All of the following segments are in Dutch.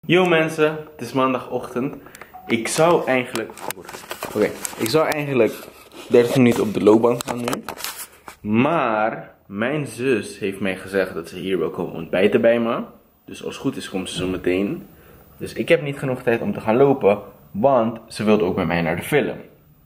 Yo mensen, het is maandagochtend. Ik zou eigenlijk 30 minuten op de loopband gaan nu. Maar mijn zus heeft mij gezegd dat ze hier wil komen ontbijten bij me. Dus als het goed is komt ze zo meteen. Dus ik heb niet genoeg tijd om te gaan lopen, want ze wilde ook met mij naar de film.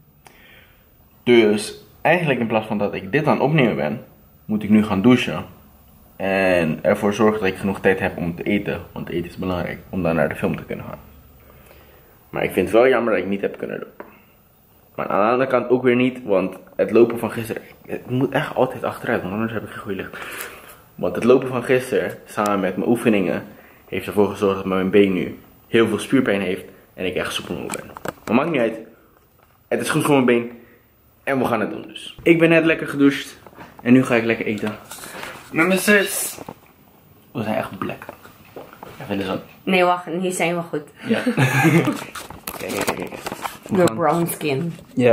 Dus eigenlijk in plaats van dat ik dit aan het opnemen ben, moet ik nu gaan douchen. En ervoor zorgen dat ik genoeg tijd heb om te eten. Want eten is belangrijk om dan naar de film te kunnen gaan. Maar ik vind het wel jammer dat ik niet heb kunnen lopen. Maar aan de andere kant ook weer niet. Want het lopen van gisteren, het moet echt altijd achteruit. Want anders heb ik geen goede licht. Want het lopen van gisteren, samen met mijn oefeningen, heeft ervoor gezorgd dat mijn been nu heel veel spierpijn heeft. En ik echt soepel ben. Maar maakt niet uit. Het is goed voor mijn been. En we gaan het doen dus. Ik ben net lekker gedoucht. En nu ga ik lekker eten. Met mijn zus. We zijn echt black. Ja, vinden ze dat? Nee, wacht, hier zijn we goed. Ja. Kijk. Your brown skin. Ja,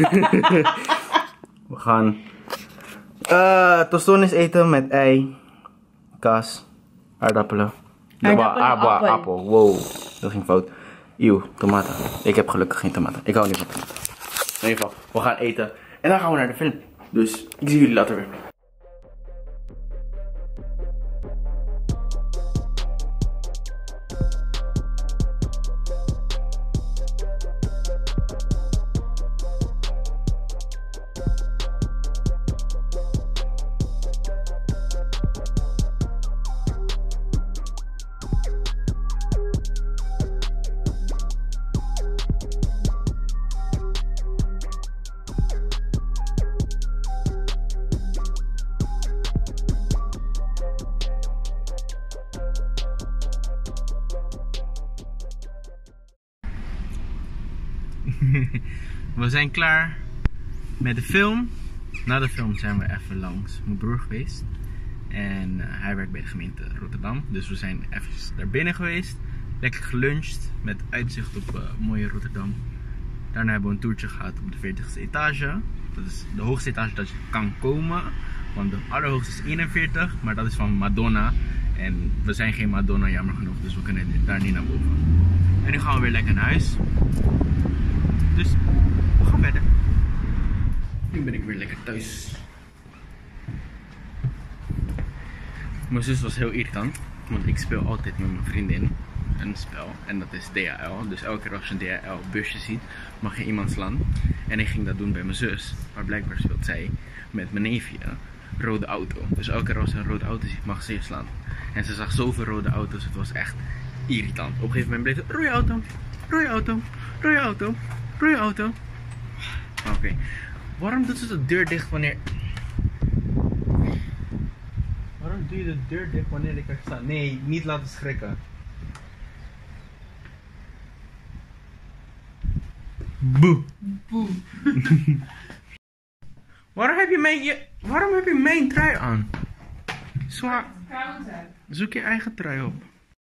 we gaan tostones eten met ei, kaas, aardappelen. Appel. Wow, dat ging fout. Eeuw, tomaten. Ik heb gelukkig geen tomaten. Ik hou niet van tomaten. In ieder geval, we gaan eten en dan gaan we naar de film. Dus ik zie jullie later weer. We zijn klaar met de film. Na de film zijn we even langs mijn broer geweest. En hij werkt bij de gemeente Rotterdam. Dus we zijn even daar binnen geweest. Lekker geluncht met uitzicht op mooie Rotterdam. Daarna hebben we een toertje gehad op de 40ste etage. Dat is de hoogste etage dat je kan komen. Want de allerhoogste is 41, maar dat is van Madonna. En we zijn geen Madonna, jammer genoeg. Dus we kunnen daar niet naar boven. En nu gaan we weer lekker naar huis. Dus we gaan verder. Nu ben ik weer lekker thuis. Mijn zus was heel irritant, want ik speel altijd met mijn vriendin een spel. En dat is DHL. Dus elke keer als je een DHL busje ziet, mag je iemand slaan. En ik ging dat doen bij mijn zus. Maar blijkbaar speelt zij met mijn neefje rode auto. Dus elke keer als ze een rode auto ziet, mag ze je slaan. En ze zag zoveel rode auto's, het was echt irritant. Op een gegeven moment bleef het rode auto, rode auto, rode auto. Rode auto. Oké. Waarom doet ze de deur dicht wanneer... Waarom doe je de deur dicht wanneer ik er sta? Nee, niet laten schrikken. Boe. Boe. Waarom heb je mijn trui aan? Zwaar. Zoek je eigen trui op.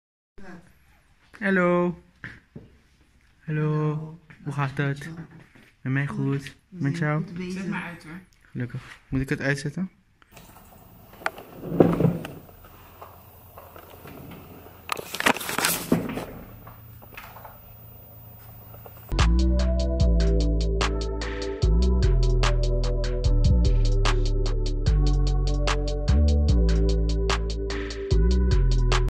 Hallo. Hallo. Hoe gaat het? Met mij goed. Met jou? Zet maar uit hoor. Gelukkig. Moet ik het uitzetten?